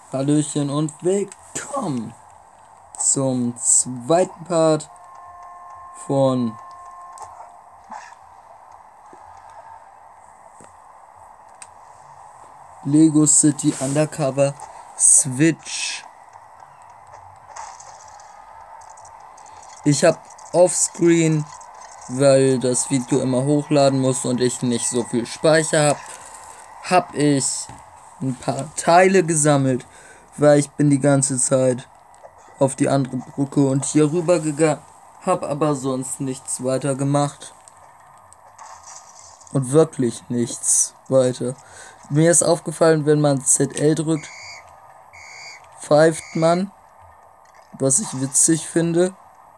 Hallöchen und willkommen zum zweiten Part von Lego City Undercover Switch. Ich habe offscreen, weil das Video immer hochladen muss und ich nicht so viel Speicher habe ich ein paar Teile gesammelt, weil ich bin die ganze Zeit auf die andere Brücke und hier rüber gegangen, habe aber sonst nichts weiter gemacht. Und wirklich nichts weiter. Mir ist aufgefallen, wenn man ZL drückt, pfeift man, was ich witzig finde.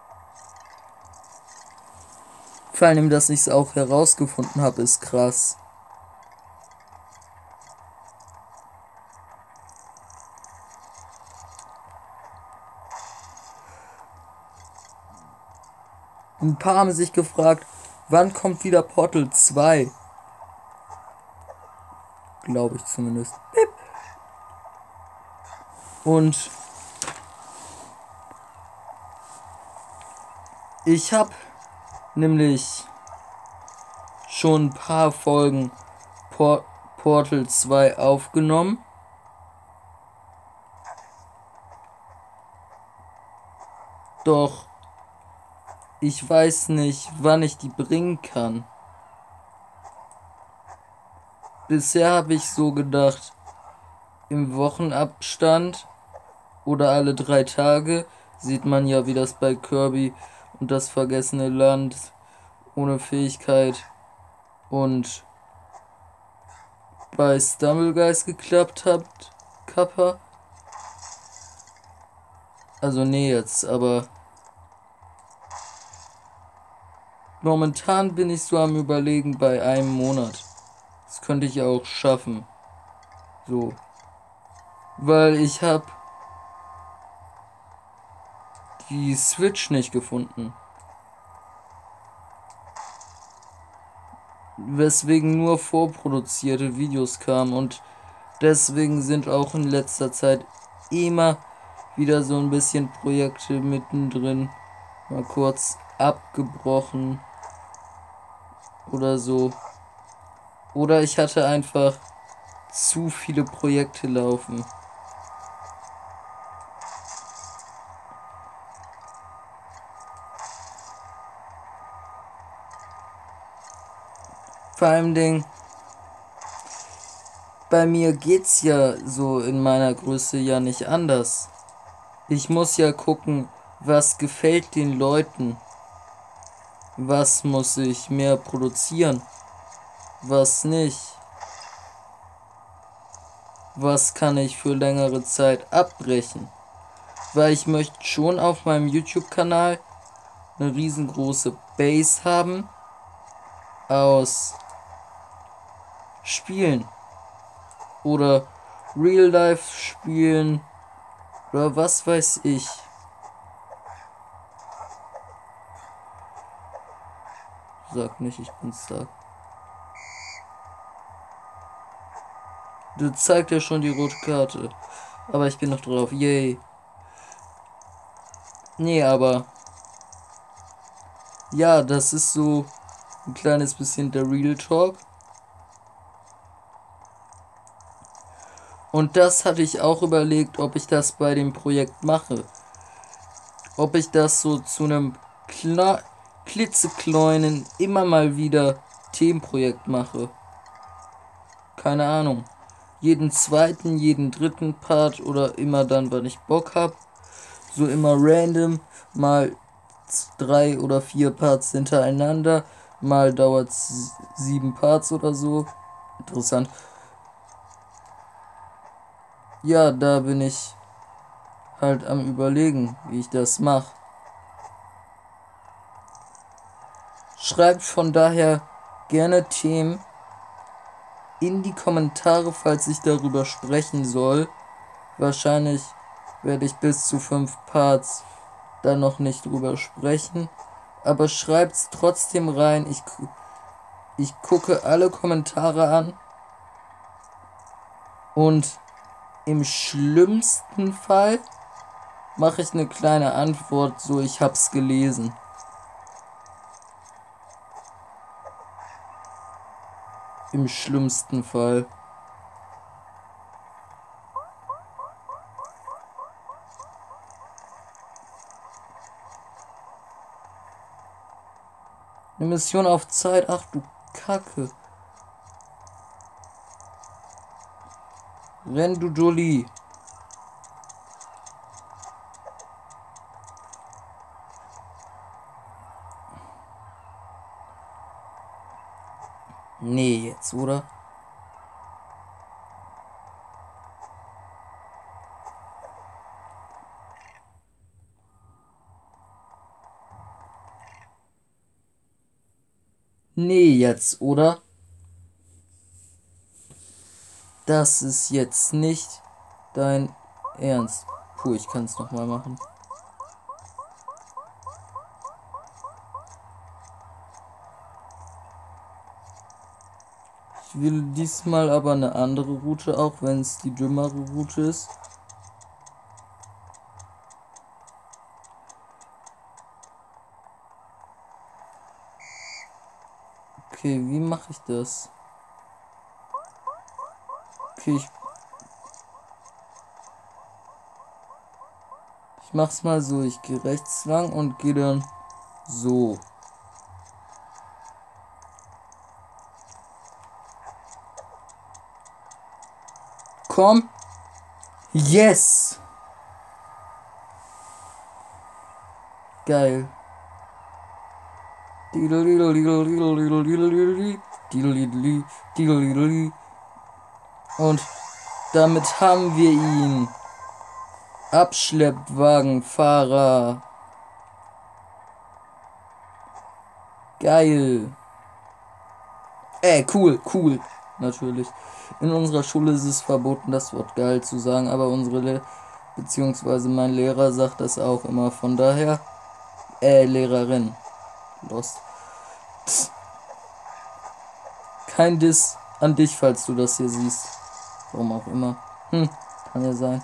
Vor allem, dass ich es auch herausgefunden habe, ist krass. Ein paar haben sich gefragt, wann kommt wieder Portal 2? Glaube ich zumindest. Und ich habe nämlich schon ein paar Folgen Portal 2 aufgenommen. Doch ich weiß nicht, wann ich die bringen kann. Bisher habe ich so gedacht, im Wochenabstand oder alle 3 Tage, sieht man ja, wie das bei Kirby und das vergessene Land ohne Fähigkeit und bei Stumblegeist geklappt hat, Kappa. Also nee jetzt, aber momentan bin ich so am Überlegen bei einem Monat. Das könnte ich auch schaffen. So. Weil ich habe die Switch nicht gefunden. Weswegen nur vorproduzierte Videos kamen und deswegen sind auch in letzter Zeit immer wieder so ein bisschen Projekte mittendrin mal kurz abgebrochen oder so. Oder ich hatte einfach zu viele Projekte laufen. Vor allem bei mir geht's ja so in meiner Größe ja nicht anders. Ich muss ja gucken, was gefällt den Leuten. Was muss ich mehr produzieren? Was nicht? Was kann ich für längere Zeit abbrechen? Weil ich möchte schon auf meinem YouTube-Kanal eine riesengroße Base haben aus Spielen oder Real-Life-Spielen oder was weiß ich. Sag nicht, ich bin stark. Du zeigt ja schon die rote Karte. Aber ich bin noch drauf. Yay. Nee, aber ja, das ist so ein kleines bisschen der Real Talk. Und das hatte ich auch überlegt, ob ich das bei dem Projekt mache. Ob ich das so zu einem klitzekleinen, immer mal wieder Themenprojekt mache. Keine Ahnung. Jeden zweiten, jeden dritten Part oder immer dann, wann ich Bock hab. So immer random, mal 3 oder 4 Parts hintereinander, mal dauert 7 Parts oder so. Interessant. Ja, da bin ich halt am Überlegen, wie ich das mache. Schreibt von daher gerne Themen in die Kommentare, falls ich darüber sprechen soll. Wahrscheinlich werde ich bis zu 5 Parts dann noch nicht drüber sprechen. Aber schreibt's trotzdem rein. Ich gucke alle Kommentare an. Und Im schlimmsten Fall mache ich eine kleine Antwort, so ich hab's gelesen. Im schlimmsten Fall. Eine Mission auf Zeit, ach du Kacke. Renn du Jolie. Nee, jetzt, oder? Nee, jetzt, oder? Das ist jetzt nicht dein Ernst. Puh, ich kann es nochmal machen. Ich will diesmal aber eine andere Route, auch wenn es die dümmere Route ist. Okay, wie mache ich das? Okay, ich mach's mal so. Ich gehe rechts lang und gehe dann so. Komm. Yes. Geil. Und damit haben wir ihn. Abschleppwagenfahrer. Geil. Cool. Natürlich. In unserer Schule ist es verboten, das Wort geil zu sagen, aber beziehungsweise mein Lehrer sagt das auch immer. Von daher, Lehrerin. Lost. Kein Diss an dich, falls du das hier siehst. Warum auch immer. Kann ja sein.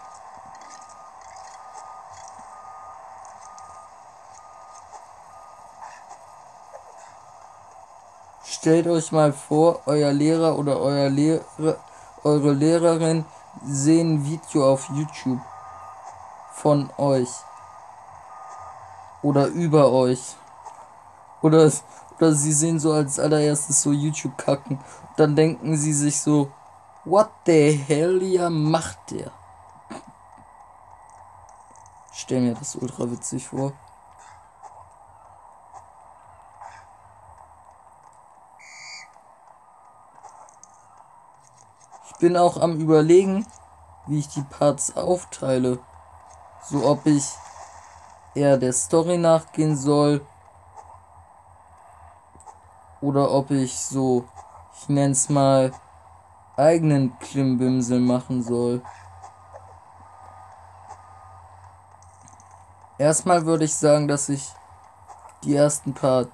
Stellt euch mal vor, euer Lehrer oder eure Lehrerin sehen ein Video auf YouTube von euch. Oder über euch. Oder sie sehen so als allererstes so YouTube kacken. Dann denken sie sich so, what the hell ja macht der? Ich stell mir das ultra witzig vor. Ich bin auch am Überlegen, wie ich die Parts aufteile. So ob ich eher der Story nachgehen soll. Oder ob ich so, ich nenn's mal, eigenen Klimbimsel machen soll. Erstmal würde ich sagen, dass ich die ersten Parts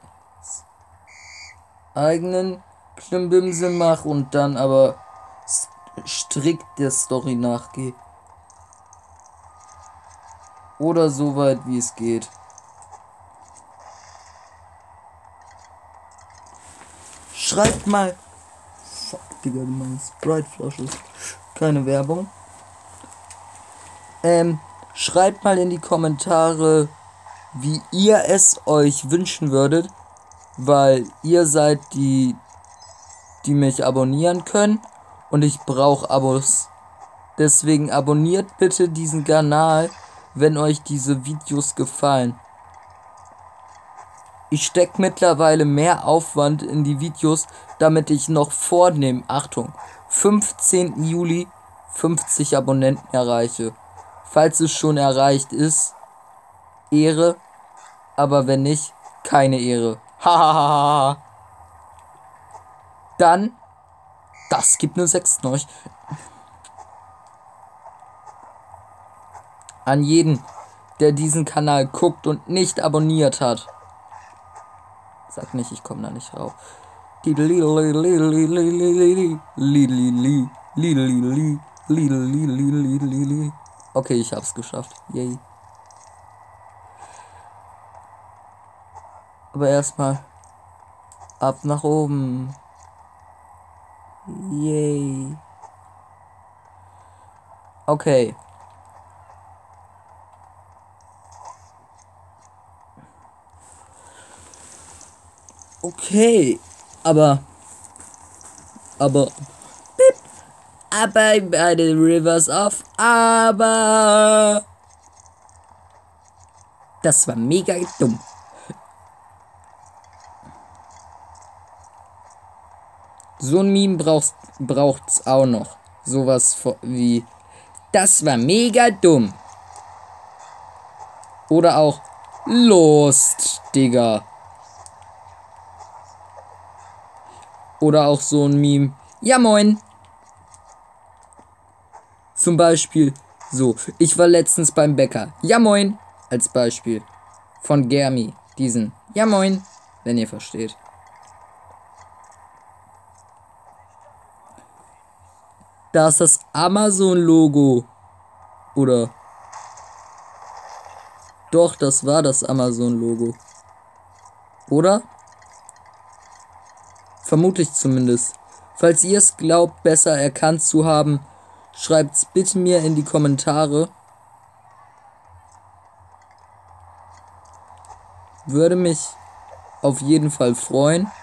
eigenen Klimbimsel mache und dann aber strikt der Story nachgehe. Oder so weit wie es geht. Schreibt mal. Fuck, Digga, meine Sprite-Flasche. Keine Werbung. Schreibt mal in die Kommentare, wie ihr es euch wünschen würdet. Weil ihr seid die mich abonnieren können. Und ich brauche Abos. Deswegen abonniert bitte diesen Kanal, wenn euch diese Videos gefallen. Ich stecke mittlerweile mehr Aufwand in die Videos, damit ich noch vor dem, Achtung, 15. Juli 50 Abonnenten erreiche. Falls es schon erreicht ist, Ehre, aber wenn nicht, keine Ehre. Hahaha. Dann, das gibt eine 6 euch. An jeden, der diesen Kanal guckt und nicht abonniert hat. Sag nicht, ich komme da nicht rauf. Okay, ich hab's geschafft. Yay. Aber erstmal ab nach oben. Yay. Okay. Okay. Aber bei den Rivers of aber das war mega dumm. So ein Meme braucht's auch noch. Sowas wie das war mega dumm. Oder auch Lost, Digga. Oder auch so ein Meme. Ja moin. Zum Beispiel so. Ich war letztens beim Bäcker. Ja moin. Als Beispiel. Von Germi. Diesen. Ja moin. Wenn ihr versteht. Da ist das Amazon-Logo. Oder? Doch, das war das Amazon-Logo. Oder? Vermutlich zumindest. Falls ihr es glaubt, besser erkannt zu haben, schreibt's bitte mir in die Kommentare. Würde mich auf jeden Fall freuen.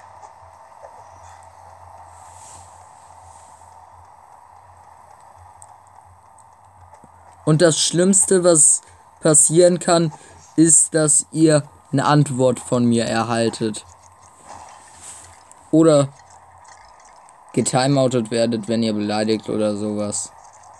Und das Schlimmste, was passieren kann, ist, dass ihr eine Antwort von mir erhaltet. Oder getimeoutet werdet, wenn ihr beleidigt oder sowas.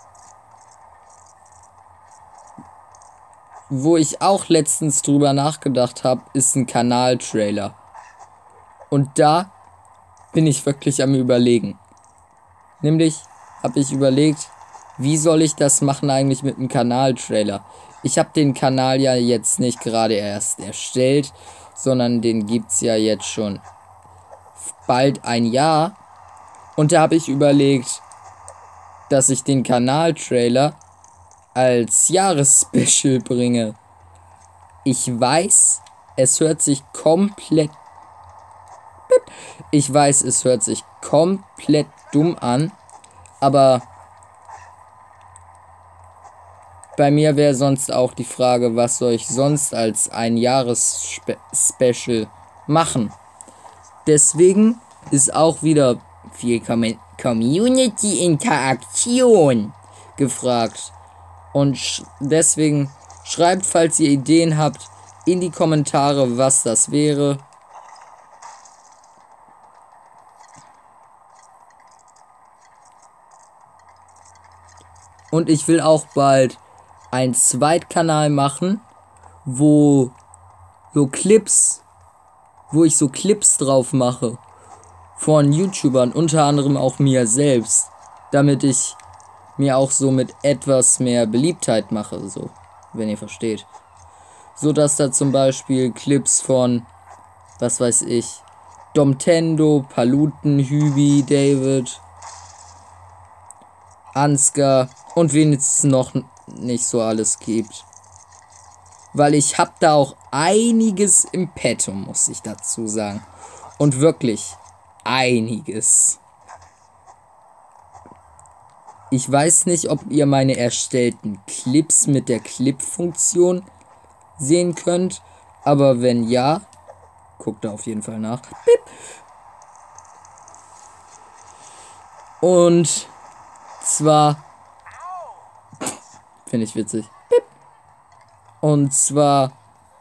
Wo ich auch letztens drüber nachgedacht habe, ist ein Kanaltrailer. Und da bin ich wirklich am Überlegen. Nämlich habe ich überlegt, wie soll ich das machen eigentlich mit einem Kanaltrailer? Ich habe den Kanal ja jetzt nicht gerade erst erstellt, sondern den gibt's ja jetzt schon bald ein Jahr. Und da habe ich überlegt, dass ich den Kanaltrailer als Jahresspecial bringe. Ich weiß, es hört sich komplett dumm an, aber bei mir wäre sonst auch die Frage, was soll ich sonst als ein Jahresspecial machen? Deswegen ist auch wieder viel Community-Interaktion gefragt. Und deswegen schreibt, falls ihr Ideen habt, in die Kommentare, was das wäre. Und ich will auch bald einen Zweitkanal machen, wo ich so Clips drauf mache von YouTubern, unter anderem auch mir selbst, damit ich mir auch so mit etwas mehr Beliebtheit mache, so, wenn ihr versteht. So dass da zum Beispiel Clips von, was weiß ich, Domtendo, Paluten, Hübi, David, Ansgar und wen es noch nicht so alles gibt. Weil ich hab da auch einiges im Petto, muss ich dazu sagen. Und wirklich einiges. Ich weiß nicht, ob ihr meine erstellten Clips mit der Clip-Funktion sehen könnt. Aber wenn ja, guckt da auf jeden Fall nach. Bip. Und zwar finde ich witzig. Bip. Und zwar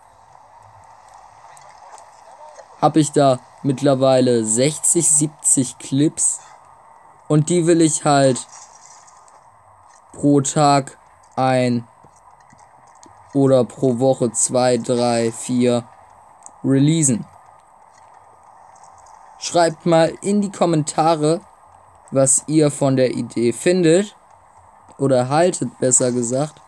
habe ich da mittlerweile 60, 70 Clips. Und die will ich halt pro Tag oder pro Woche 2, 3, 4 releasen. Schreibt mal in die Kommentare, was ihr von der Idee findet. Oder haltet, besser gesagt.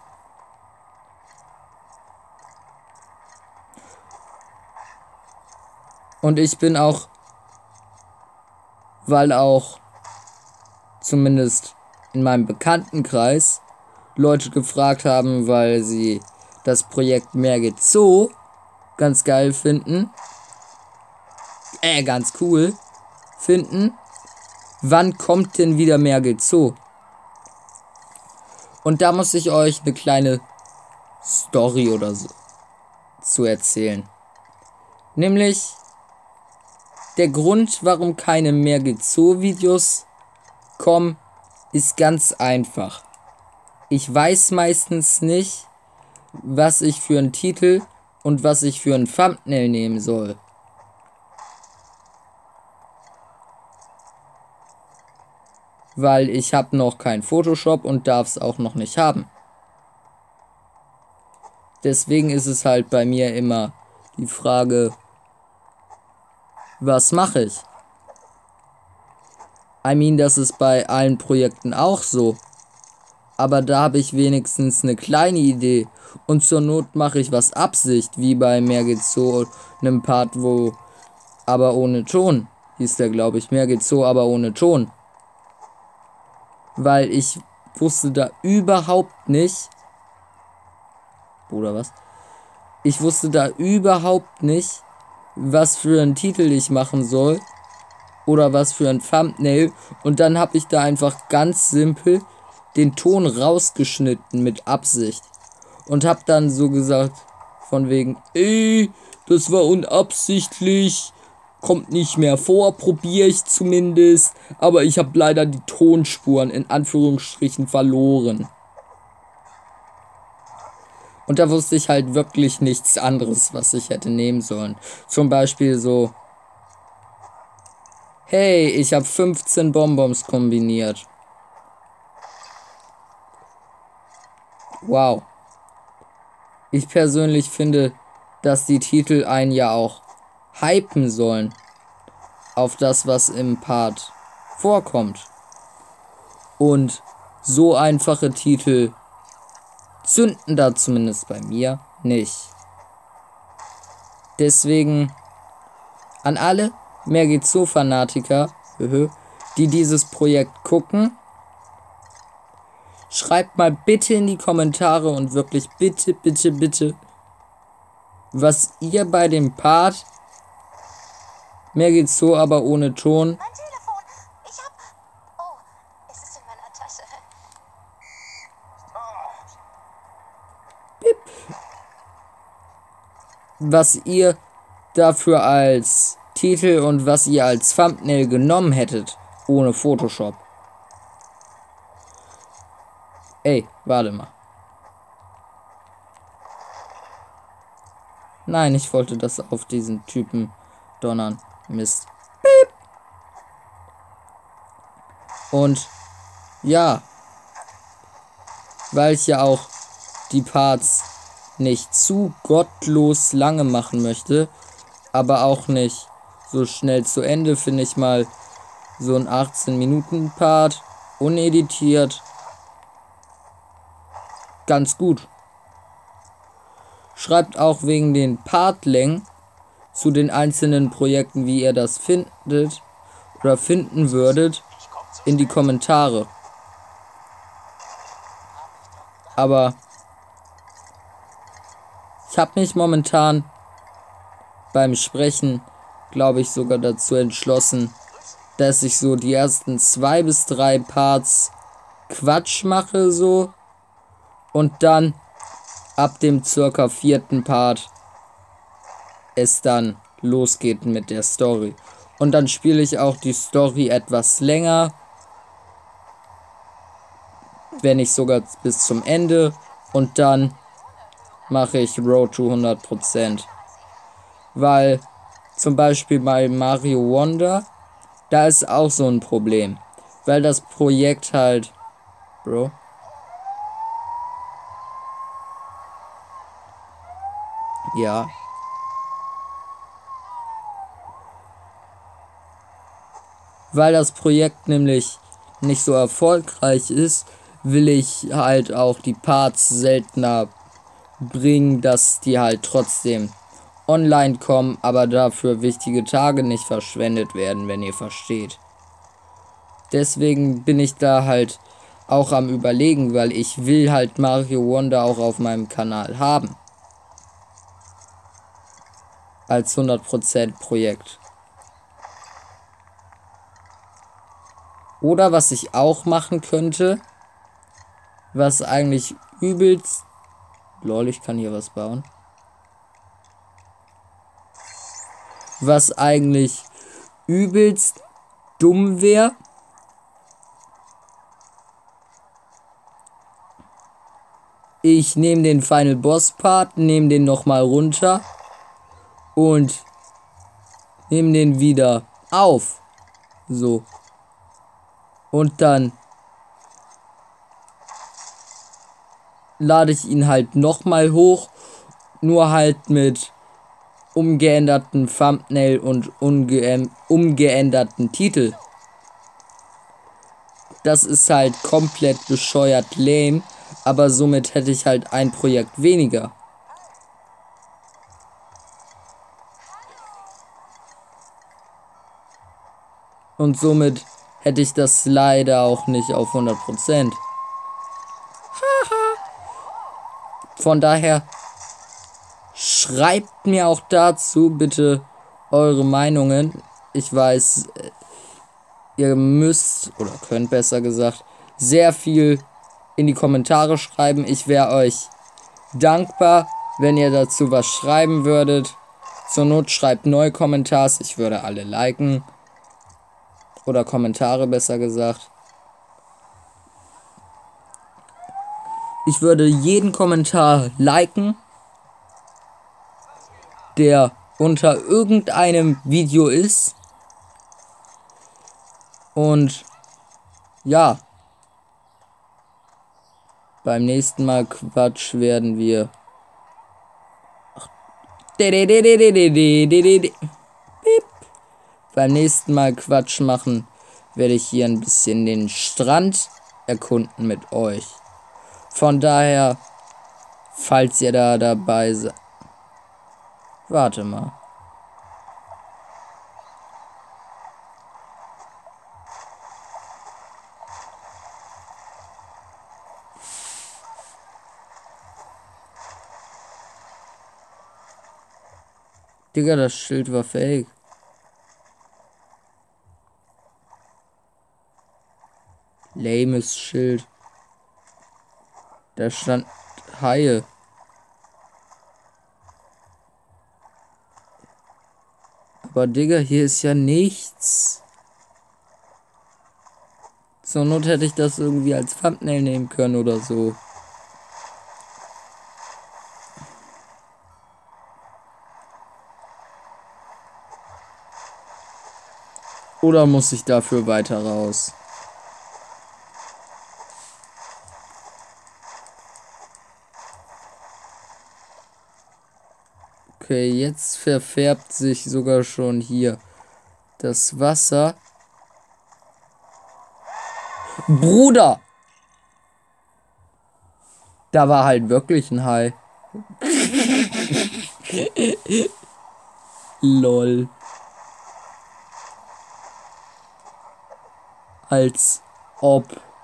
Und ich bin auch, weil auch zumindest in meinem Bekanntenkreis Leute gefragt haben, weil sie das Projekt Mehr geht Zoo ganz geil finden, ganz cool finden, wann kommt denn wieder Mehr geht Zoo? Und da muss ich euch eine kleine Story oder so zu erzählen. Nämlich der Grund, warum keine Mehr geht Zoo Videos kommen, ist ganz einfach. Ich weiß meistens nicht, was ich für einen Titel und was ich für ein Thumbnail nehmen soll. Weil ich habe noch kein Photoshop und darf es auch noch nicht haben. Deswegen ist es halt bei mir immer die Frage, was mache ich? Das ist bei allen Projekten auch so. Aber da habe ich wenigstens eine kleine Idee. Und zur Not mache ich was Absicht, wie bei Mehr geht's so, einem Part, wo aber ohne Ton, hieß der, glaube ich. Mehr geht's so, aber ohne Ton. Weil ich wusste da überhaupt nicht. Oder was? Ich wusste da überhaupt nicht, was für einen Titel ich machen soll. Oder was für ein Thumbnail. Und dann habe ich da einfach ganz simpel den Ton rausgeschnitten mit Absicht. Und habe dann so gesagt, von wegen, das war unabsichtlich. Kommt nicht mehr vor, probiere ich zumindest. Aber ich habe leider die Tonspuren in Anführungsstrichen verloren. Und da wusste ich halt wirklich nichts anderes, was ich hätte nehmen sollen. Zum Beispiel so, hey, ich habe 15 Bonbons kombiniert. Wow. Ich persönlich finde, dass die Titel einen ja auch hypen sollen auf das, was im Part vorkommt. Und so einfache Titel zünden da zumindest bei mir nicht. Deswegen an alle Mehr geht's so Fanatiker, die dieses Projekt gucken, schreibt mal bitte in die Kommentare und wirklich bitte, bitte, bitte, was ihr bei dem Part Mehr geht's so, aber ohne Ton. Mein Telefon. Oh, es ist in meiner Tasche. Bip. Was ihr dafür als Titel und was ihr als Thumbnail genommen hättet, ohne Photoshop. Warte mal. Nein, ich wollte das auf diesen Typen donnern. Mist. Piep. Und ja, weil ich ja auch die Parts nicht zu gottlos lange machen möchte, aber auch nicht so schnell zu Ende, finde ich mal so ein 18-Minuten-Part, uneditiert, ganz gut. Schreibt auch wegen den Partlängen zu den einzelnen Projekten, wie ihr das findet oder finden würdet, in die Kommentare. Aber ich habe mich momentan beim Sprechen, glaube ich, sogar dazu entschlossen, dass ich so die ersten 2 bis 3 Parts Quatsch mache so und dann ab dem circa 4. Part es dann losgeht mit der Story. Und dann spiele ich auch die Story etwas länger, wenn nicht sogar bis zum Ende, und dann mache ich Road to 100%. Weil zum Beispiel bei Mario Wonder, da ist auch so ein Problem. Weil das Projekt halt... Bro? Ja. Weil das Projekt nämlich nicht so erfolgreich ist, will ich halt auch die Parts seltener bringen, dass die halt trotzdem online kommen, aber dafür wichtige Tage nicht verschwendet werden, wenn ihr versteht. Deswegen bin ich da halt auch am Überlegen, weil ich will halt Mario Wonder auch auf meinem Kanal haben. Als 100% Projekt. Oder was ich auch machen könnte, was eigentlich übelst... Lol, ich kann hier was bauen. Was eigentlich übelst dumm wäre. Ich nehme den Final Boss Part, nehme den nochmal runter und nehme den wieder auf. So. Und dann lade ich ihn halt nochmal hoch, nur halt mit umgeänderten Thumbnail und umgeänderten Titel. Das ist halt komplett bescheuert lame, aber somit hätte ich halt ein Projekt weniger. Und somit hätte ich das leider auch nicht auf 100%. Von daher schreibt mir auch dazu bitte eure Meinungen. Ich weiß, ihr müsst oder könnt besser gesagt sehr viel in die Kommentare schreiben. Ich wäre euch dankbar, wenn ihr dazu was schreiben würdet. Zur Not schreibt neue Kommentare. Ich würde alle liken. Oder Kommentare besser gesagt. Ich würde jeden Kommentar liken, der unter irgendeinem Video ist. Und ja, beim nächsten Mal Quatsch werden wir beim nächsten Mal Quatsch machen, werde ich hier ein bisschen den Strand erkunden mit euch. Von daher, falls ihr da dabei seid. Warte mal. Digga, das Schild war fake. Lames Schild. Da stand Haie. Aber Digga, hier ist ja nichts. Zur Not hätte ich das irgendwie als Thumbnail nehmen können oder so. Oder muss ich dafür weiter raus? Okay, jetzt verfärbt sich sogar schon hier das Wasser. Bruder! Da war halt wirklich ein Hai. Lol. Als ob.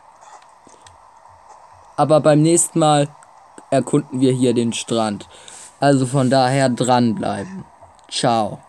Aber beim nächsten Mal erkunden wir hier den Strand. Also von daher dranbleiben. Ciao.